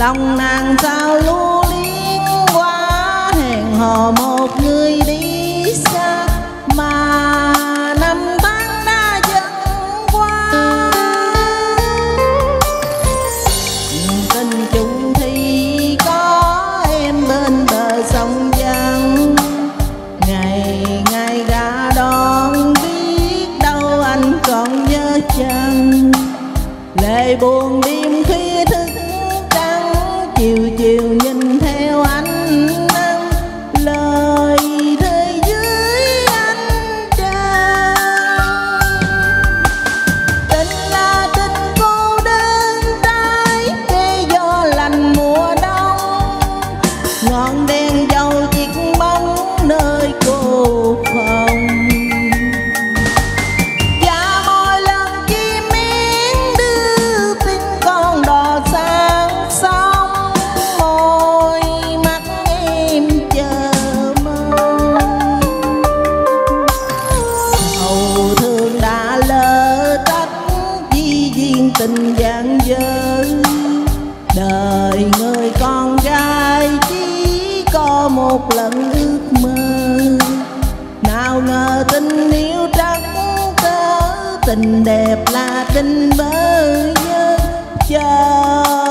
lòng nàng sao lưu liên quá, hẹn hò một người đi xa mà năm tháng đã dần qua. Tình chung thì có em bên bờ sông Giang, ngày ngày ra đón biết đâu anh còn nhớ chăng. Lệ buồn đêm khi thức trắng, chiều chiều nhìn theo ánh nắng, lời thề dưới ánh trăng. Tình là tình cô đơn trái cây gió lạnh mùa đông, ngọn đèn dầu chiếc bóng nơi cô phòng. Và mỗi lần chim én đưa tin con đò sang sông, môi mắt em chờ mong. Hầu thương đã lỡ trách vì duyên tình dang dở, đời người con gái chỉ có một lần ước mơ. Nào ngờ tình yêu trắc cớ, tình đẹp là tình bơ vơ. Chờ